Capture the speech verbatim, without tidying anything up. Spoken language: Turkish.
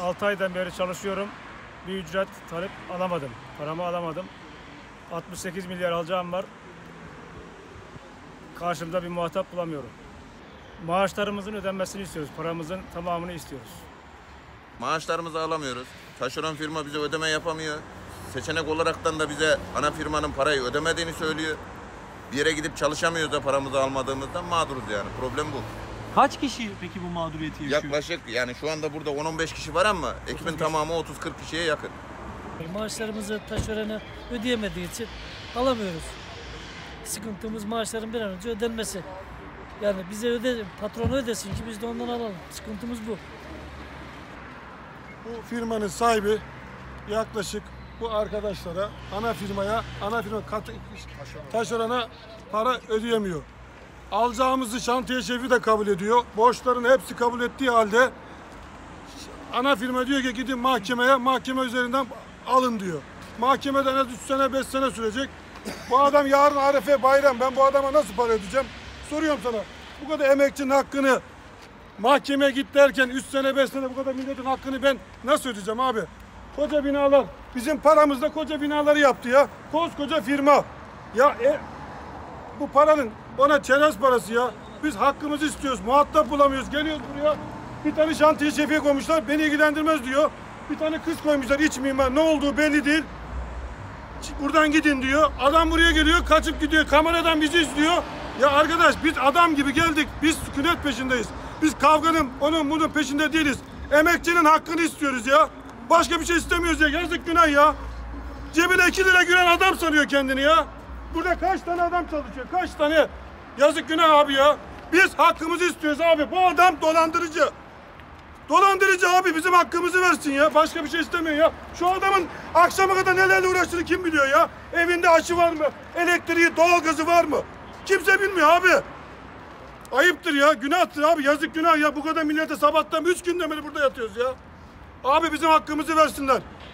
altı aydan beri çalışıyorum. Bir ücret talep alamadım. Paramı alamadım. altmış sekiz milyar alacağım var. Karşımda bir muhatap bulamıyorum. Maaşlarımızın ödenmesini istiyoruz. Paramızın tamamını istiyoruz. Maaşlarımızı alamıyoruz. Taşeron firma bize ödeme yapamıyor. Seçenek olaraktan da bize ana firmanın parayı ödemediğini söylüyor. Bir yere gidip çalışamıyoruz da paramızı almadığımızdan mağduruz yani. Problem bu. Kaç kişi peki bu mağduriyeti yaşıyor? Yaklaşık yani şu anda burada on on beş kişi var ama ekibin tamamı otuz kırk kişiye yakın. Maaşlarımızı taşerona ödeyemediği için alamıyoruz. Sıkıntımız maaşların bir an önce ödenmesi. Yani bize öde, patronu ödesin ki biz de ondan alalım. Sıkıntımız bu. Bu firmanın sahibi yaklaşık bu arkadaşlara, ana firmaya, ana firma kat, taşerona para ödeyemiyor. Alacağımızı şantiye şefi de kabul ediyor. Borçların hepsi kabul ettiği halde ana firma diyor ki gidin mahkemeye, mahkeme üzerinden alın diyor. Mahkemeden az üç sene beş sene sürecek. Bu adam yarın Arefe bayram, ben bu adama nasıl para ödeyeceğim? Soruyorum sana. Bu kadar emekçinin hakkını mahkemeye git derken üç sene beş sene bu kadar milletin hakkını ben nasıl ödeyeceğim abi? Koca binalar, bizim paramızla koca binaları yaptı ya. Koskoca firma. Ya e, bu paranın ona çerez parası ya. Biz hakkımızı istiyoruz. Muhatap bulamıyoruz. Geliyoruz buraya. Bir tane şantiye şefiye koymuşlar. Beni ilgilendirmez diyor. Bir tane kız koymuşlar. İç mimar. Ne olduğu belli değil. Buradan gidin diyor. Adam buraya geliyor. Kaçıp gidiyor. Kameradan bizi izliyor. Ya arkadaş biz adam gibi geldik. Biz sükunet peşindeyiz. Biz kavganın onun bunun peşinde değiliz. Emekçinin hakkını istiyoruz ya. Başka bir şey istemiyoruz ya. Yazık günah ya. Cebine iki lira giren adam sanıyor kendini ya. Burada kaç tane adam çalışıyor? Kaç tane? Yazık günah abi ya. Biz hakkımızı istiyoruz abi. Bu adam dolandırıcı. Dolandırıcı abi, bizim hakkımızı versin ya. Başka bir şey istemiyor ya. Şu adamın akşama kadar nelerle uğraştığını kim biliyor ya? Evinde aşı var mı? Elektriği, doğalgazı var mı? Kimse bilmiyor abi. Ayıptır ya. Günahtır abi. Yazık günah ya. Bu kadar millete sabahtan üç günden beri burada yatıyoruz ya. Abi bizim hakkımızı versinler.